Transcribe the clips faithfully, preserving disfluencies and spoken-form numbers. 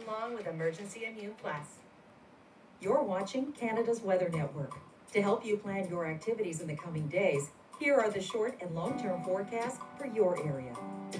along with Emergency Immune Plus. You're watching Canada's Weather Network. To help you plan your activities in the coming days, here are the short and long-term forecasts for your area.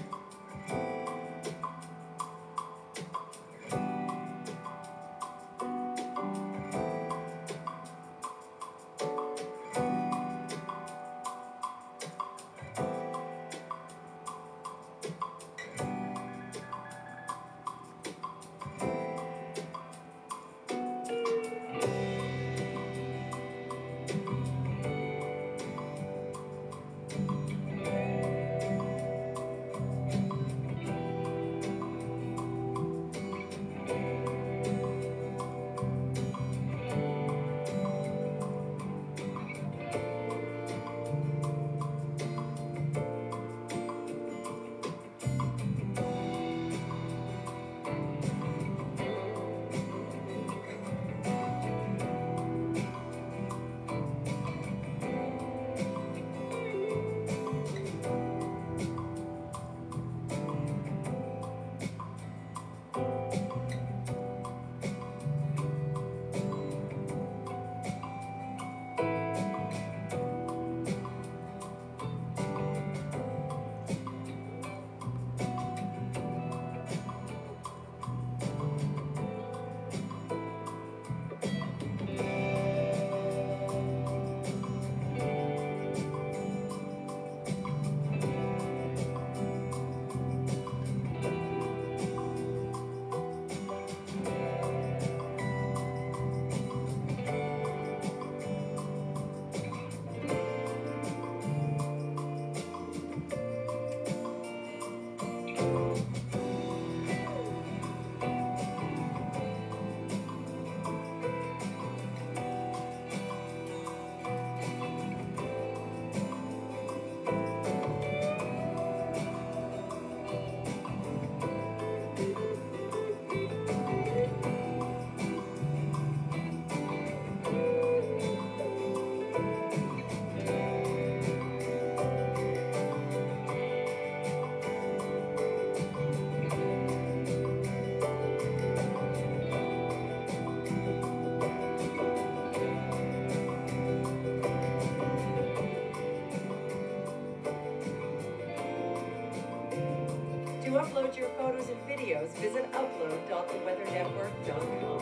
To upload your photos and videos, visit upload dot the weather network dot com.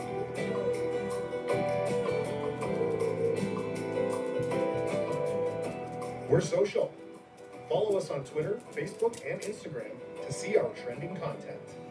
We're social. Follow us on Twitter, Facebook, and Instagram to see our trending content.